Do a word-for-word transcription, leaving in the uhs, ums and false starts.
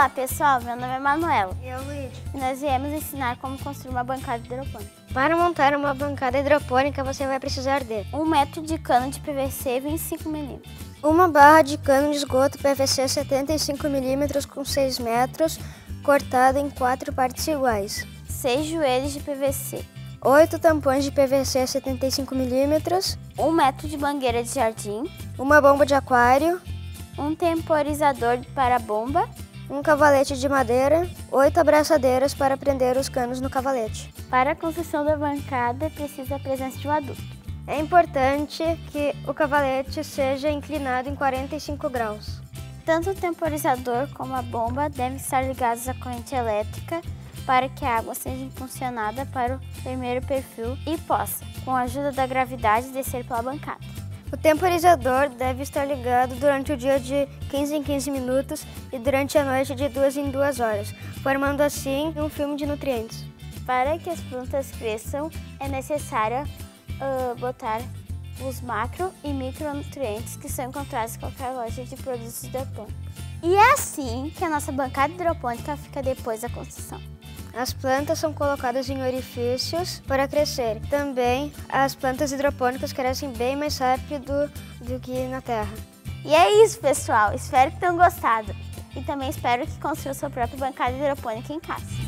Olá pessoal, meu nome é Manuela. E eu, Luiz. E nós viemos ensinar como construir uma bancada hidropônica. Para montar uma bancada hidropônica, você vai precisar de um metro de cano de P V C vinte e cinco milímetros. Uma barra de cano de esgoto P V C setenta e cinco milímetros com seis metros, cortada em quatro partes iguais. seis joelhos de P V C. oito tampões de P V C setenta e cinco milímetros. um metro de mangueira de jardim. Uma bomba de aquário. Um temporizador para a bomba. Um cavalete de madeira. Oito abraçadeiras para prender os canos no cavalete. Para a construção da bancada, precisa a presença de um adulto. É importante que o cavalete seja inclinado em quarenta e cinco graus. Tanto o temporizador como a bomba devem estar ligados à corrente elétrica para que a água seja impulsionada para o primeiro perfil e possa, com a ajuda da gravidade, descer pela bancada. O temporizador deve estar ligado durante o dia de quinze em quinze minutos e durante a noite de duas em duas horas, formando assim um filme de nutrientes. Para que as plantas cresçam, é necessário uh, botar os macro e micronutrientes que são encontrados em qualquer loja de produtos hidropônicos. E é assim que a nossa bancada hidropônica fica depois da construção. As plantas são colocadas em orifícios para crescer. Também as plantas hidropônicas crescem bem mais rápido do que na terra. E é isso, pessoal. Espero que tenham gostado. E também espero que construam sua própria bancada hidropônica em casa.